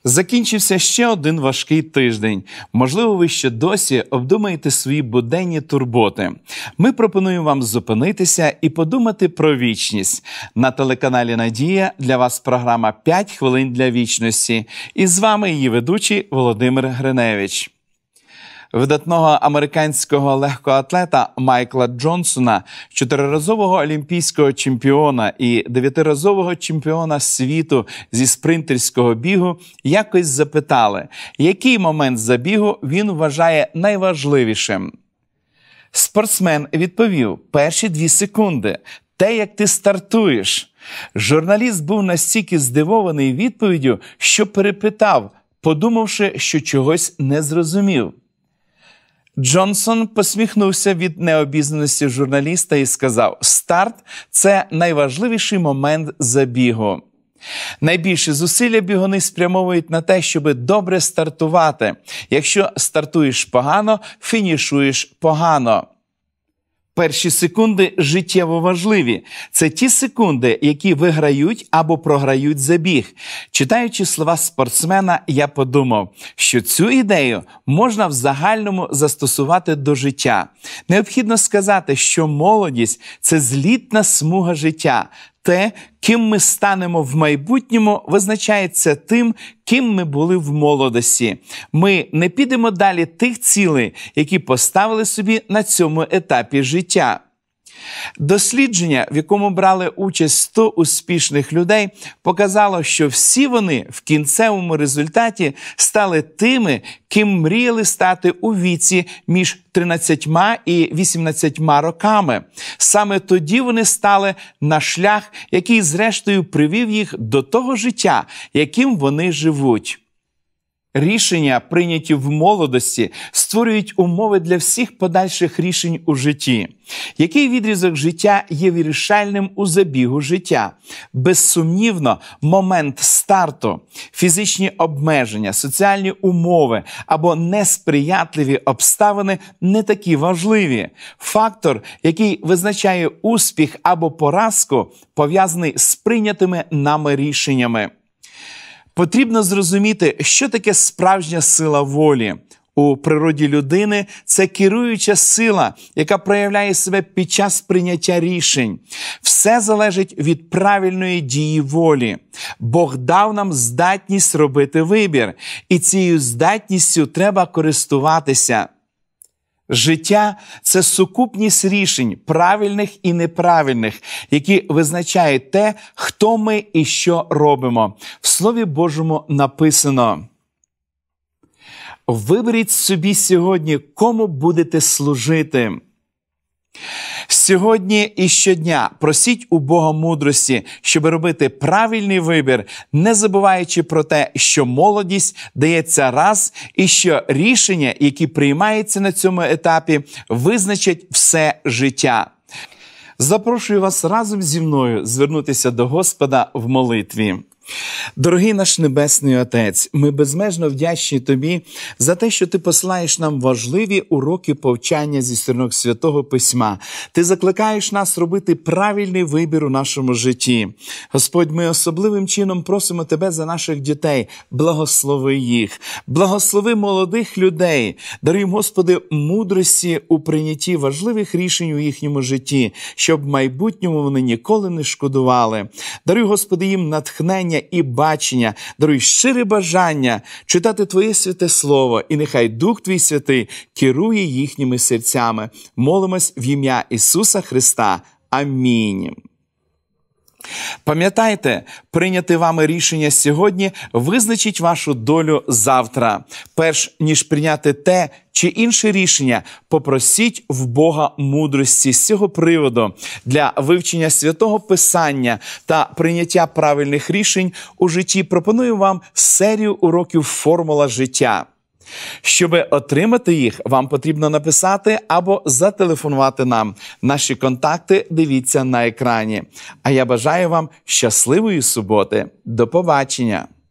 Закінчився ще один важкий тиждень. Можливо, ви ще досі обдумаєте свої буденні турботи. Ми пропонуємо вам зупинитися і подумати про вічність. На телеканалі «Надія» для вас програма «5 хвилин для вічності». І з вами її ведучий Володимир Гриневич. Видатного американського легкоатлета Майкла Джонсона, 4-разового олімпійського чемпіона і 9-разового чемпіона світу зі спринтерського бігу, якось запитали, який момент забігу він вважає найважливішим. Спортсмен відповів: перші 2 секунди. Те, як ти стартуєш. Журналіст був настільки здивований відповіддю, що перепитав, подумавши, що чогось не зрозумів. Джонсон посміхнувся від необізнаності журналіста і сказав: «Старт – це найважливіший момент забігу». Найбільше зусилля бігуни спрямовують на те, щоб добре стартувати. Якщо стартуєш погано, фінішуєш погано. Перші секунди життєво важливі. Це ті секунди, які виграють або програють забіг. Читаючи слова спортсмена, я подумав, що цю ідею можна в загальному застосувати до життя. Необхідно сказати, що молодість – це злітна смуга життя. Те, ким ми станемо в майбутньому, визначається тим, ким ми були в молодості. Ми не підемо далі тих цілей, які поставили собі на цьому етапі життя. Дослідження, в якому брали участь 100 успішних людей, показало, що всі вони в кінцевому результаті стали тими, ким мріяли стати у віці між 13 і 18 роками. Саме тоді вони стали на шлях, який зрештою привів їх до того життя, яким вони живуть. Рішення, прийняті в молодості, створюють умови для всіх подальших рішень у житті. Який відрізок життя є вирішальним у забігу життя? Безсумнівно, момент старту, фізичні обмеження, соціальні умови або несприятливі обставини не такі важливі. Фактор, який визначає успіх або поразку, пов'язаний з прийнятими нами рішеннями. Потрібно зрозуміти, що таке справжня сила волі. У природі людини це керуюча сила, яка проявляє себе під час прийняття рішень. Все залежить від правильної дії волі. Бог дав нам здатність робити вибір, і цією здатністю треба користуватися. Життя – це сукупність рішень, правильних і неправильних, які визначають те, хто ми і що робимо. В Слові Божому написано: «Виберіть собі сьогодні, кому будете служити». Сьогодні і щодня просіть у Бога мудрості, щоб робити правильний вибір, не забуваючи про те, що молодість дається раз і що рішення, які приймаються на цьому етапі, визначать все життя. Запрошую вас разом зі мною звернутися до Господа в молитві. Дорогий наш Небесний Отець, ми безмежно вдячні Тобі за те, що Ти посилаєш нам важливі уроки повчання зі сторінок Святого Письма. Ти закликаєш нас робити правильний вибір у нашому житті. Господь, ми особливим чином просимо Тебе за наших дітей. Благослови їх. Благослови молодих людей. Даруй, Господи, мудрості у прийнятті важливих рішень у їхньому житті, щоб в майбутньому вони ніколи не шкодували. Даруй, Господи, їм натхнення і бачення, даруй щире бажання читати Твоє святе Слово, і нехай Дух Твій Святий керує їхніми серцями. Молимось в ім'я Ісуса Христа. Амінь. Пам'ятайте, прийняти вами рішення сьогодні визначить вашу долю завтра. Перш ніж прийняти те чи інше рішення, попросіть в Бога мудрості з цього приводу. Для вивчення Святого Писання та прийняття правильних рішень у житті пропоную вам серію уроків «Формула життя». Щоб отримати їх, вам потрібно написати або зателефонувати нам. Наші контакти дивіться на екрані. А я бажаю вам щасливої суботи. До побачення!